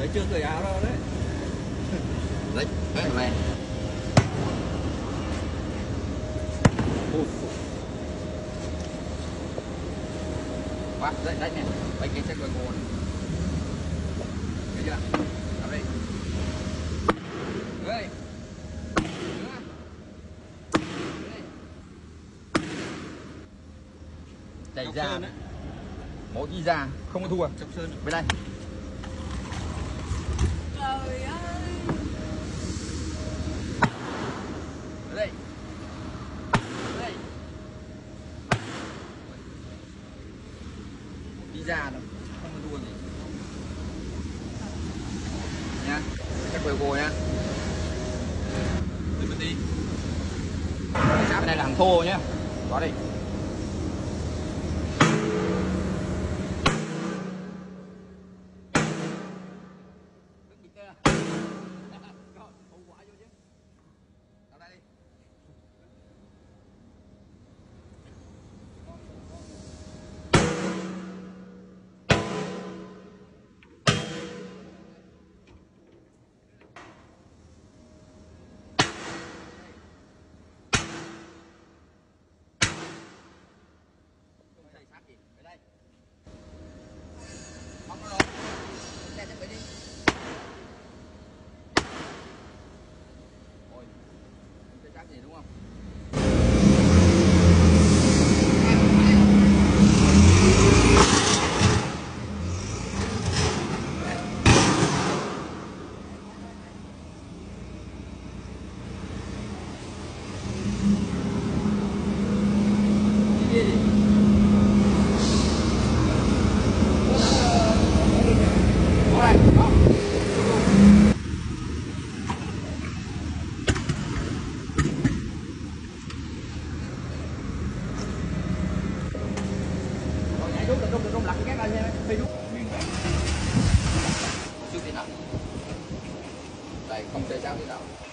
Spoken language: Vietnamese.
Đấy chưa cởi áo đâu đấy. Đấy, đấy này. Quá, đấy nè. Bánh cái chắc quay nguồn. Thấy chưa? Làm đây. Đây. Đẩy ra. Mỗi đi ra không có thua. Trong sơn. Bên đây. Trời ơi. Đây. Đây. Đi ra đâu, không có thua gì. Nhá. Chắc quay cô nhá. Đi bên đi. Sát bên này là hàng thô nhá. Đó đi. Gì đúng không? Rung lật cái ra nha, phi rút. Trước thế nào? Đây không chơi sao thế nào?